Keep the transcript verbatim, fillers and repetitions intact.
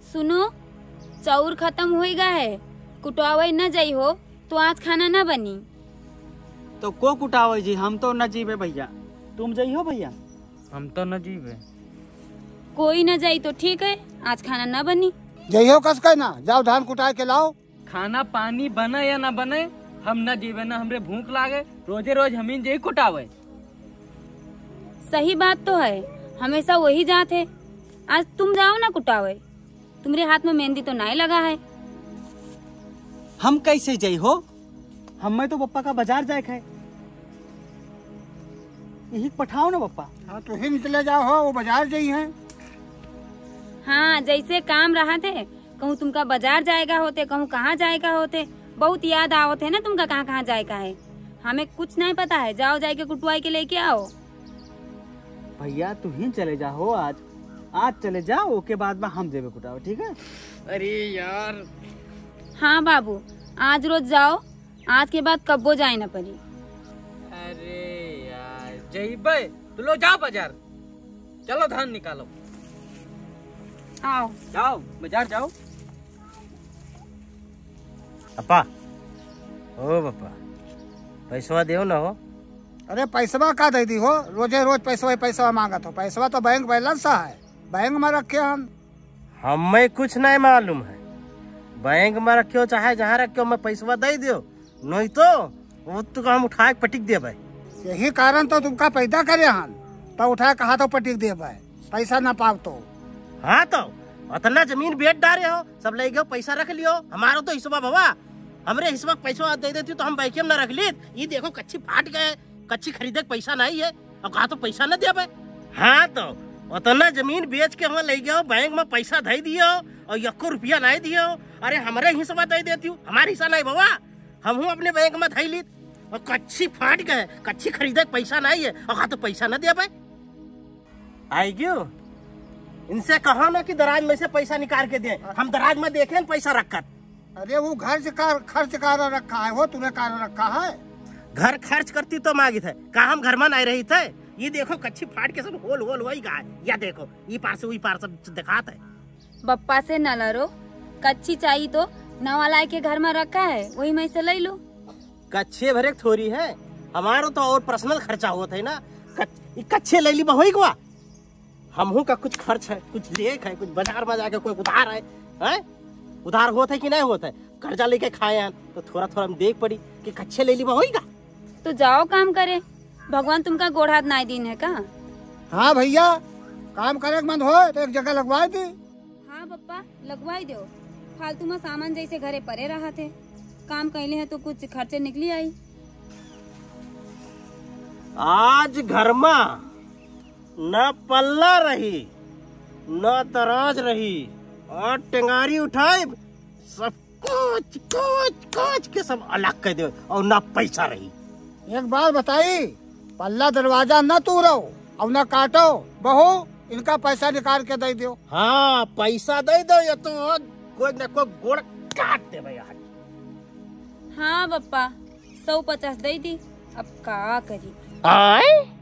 सुनो, चाउर खत्म हो गया है, कुटवावे न जाई हो तो आज खाना न बनी। तो को कुटावे जी, हम तो न जीवे भैया। तुम जाइ हो भैया? हम तो न जीवे। कोई न जाई तो ठीक है, आज खाना न बनी। जइयो कस के ना, जाओ धान कुटा के लाओ। खाना पानी बने या न बने, हम न जीवे, न हमरे भूख लागे, रोजे रोज हमीन जही कुटावे। सही बात तो है, हमेशा वही जात है। आज तुम जाओ ना कुटावे, तुम्हारे हाथ में मेहंदी तो नहीं लगा है। हम कैसे जाइ हो? हमें तो पप्पा का बाजार जाए है। यही पठाओ ना पप्पा। हाँ तो ही निकले जाओ हो, वो बाजार जाई है। हाँ, जैसे काम रहा थे, कहूँ तुमका बाजार जाएगा होते, कहूँ कहाँ जाएगा होते। बहुत याद आवत है ना तुमका कहाँ कहाँ जाएगा है। हमें कुछ नहीं पता है, जाओ जाके कुटवाई के लेके आओ। भैया तू ही चले जाओ, आज आज चले जाओ, के बाद में हम जेबे कुटाओ, ठीक है? अरे यार। हाँ बाबू, आज रोज जाओ, आज के बाद कब्बो जाए न पड़ी। अरे यार जइबे तो लो जाओ बाजार, चलो धान निकालो। आओ जाओ बाजार जाओ। अपा ओ पापा, पैसवा देव न हो। अरे पैसवा का दे दी हो, रोजे रोज पैसवा पैसवा मांगत हो। पैसवा तो बैंक बैलेंस सा है, बैंक में रखे हम। हमें कुछ नहीं मालूम है, बैंक में रखियो चाहे जहाँ रखियो, मैं पैसवा दे दियो, नहीं तो वो तो हम उठा के पटिक देवे। यही कारण तो तुमका पैदा करे हन, तो उठा कहा तो पटिक देवे, पैसा न पाव तो। हाँ तो उतना जमीन बेच डाले हो, सब ले गयो, पैसा रख लियो। हमारा तो हिस्सा बाबा, हमरे हिस्सा पैसा दे देती तो हम बैंक में न रख ली। ये देखो कच्ची फाट गए, कच्ची खरीदे के पैसा नहीं है, और कहा तो पैसा न दे। हाँ तो उतना जमीन बेच के हम ले गयो, बैंक में पैसा दे दियो और एको रुपया नहीं दियो। अरे हमारे हिस्सा दे देती हूँ, हमारे हिस्सा नहीं बाबा, हम हूँ अपने बैंक में धैली और कच्ची फाट गए, कच्ची खरीदे के पैसा नहीं है, और कहा तो पैसा न दे पाए। आई क्यों इनसे कहा ना कि दराज में से पैसा निकाल के दे, हम दराज में देखे पैसा रखकर। अरे वो घर से कार खर्च कर रखा है, वो तूने कार रखा है। घर खर्च करती तो मांगी थे, कहा हम घर में नहीं रही थे। ये देखो कच्ची फाट के सब होल होल वही गया, या देखो ये पार से वही पार सब दिखाता है। बप्पा से न लड़ो, कच्ची चाहिए तो नवाला के घर में रखा है, वही में से ले लो। कच्चे भरे थोड़ी है, हमारा तो और पर्सनल खर्चा होता है ना। कच्चे ले ली बहुई गुआ, हमहू का कुछ खर्च है, कुछ लेक है, कुछ बाजार में जाके कोई उधार है, है? उधार होता है कि नहीं होता है? कर्जा लेके खाए हैं तो थोड़ा थोड़ा हम देख पड़ी कि कच्चे ले ली बहुईगा। तो जाओ काम करे, भगवान तुमका गोड़ हाथ नहीं दीन है का? हाँ भैया, काम करे मन हो तो एक जगह लगवा दी। हाँ पप्पा लगवाई दो, फालतू में सामान जैसे घरे पड़े रहा थे, काम कैले हैं तो कुछ खर्चे निकली आई। आज घर में न पल्ला रही न तराज रही, और टेंगारी उठाए सब कोच कोच कोच के सब अलग कर दे, और न पैसा रही। एक बार बताई, पल्ला दरवाजा न तोड़ो और न काटो, बहू इनका पैसा निकाल के दे दो। हाँ पैसा दे दो, या तो कोई न कोई गोड़ काट दे भैया। हाँ पप्पा, सौ पचास दे दी, अब का करी। आए